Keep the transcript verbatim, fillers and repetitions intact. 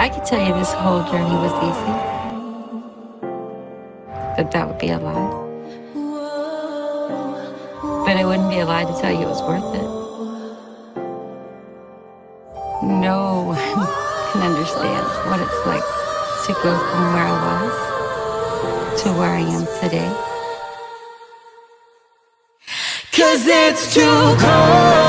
I could tell you this whole journey was easy, but that would be a lie. But it wouldn't be a lie to tell you it was worth it. No one can understand what it's like to go from where I was to where I am today. 'Cause it's too cold.